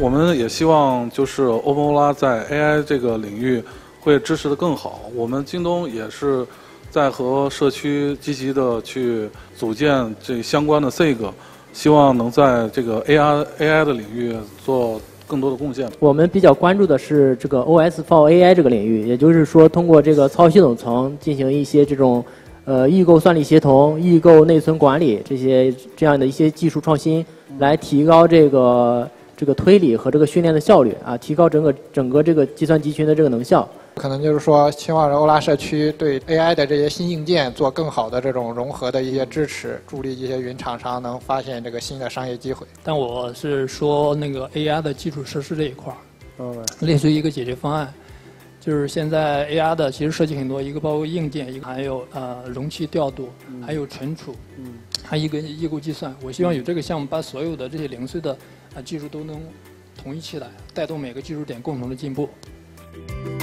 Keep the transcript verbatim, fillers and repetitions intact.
们也希望就是 OpenOla 在 A I 这个领域会支持的更好。我们京东也是在和社区积极的去组建这相关的 S I G， 希望能在这个 A I A I 的领域做更多的贡献。 我们比较关注的是这个 O S for A I 这个领域，也就是说通过这个操作系统层进行一些这种呃预购算力协同、预购内存管理这些这样的一些技术创新，来提高这个这个推理和这个训练的效率啊，提高整个整个这个计算集群的这个能效。 可能就是说，希望欧拉社区对 A I 的这些新硬件做更好的这种融合的一些支持，助力这些云厂商能发现这个新的商业机会。 但我是说那个 A I 的基础设施这一块儿， 嗯， 类似于一个解决方案，就是现在 A I 的其实设计很多，一个包括硬件，一个还有呃容器调度， 嗯、 还有存储， 嗯， 还有一个异构计算。我希望有这个项目，把所有的这些零碎的啊、呃、技术都能统一起来，带动每个技术点共同的进步。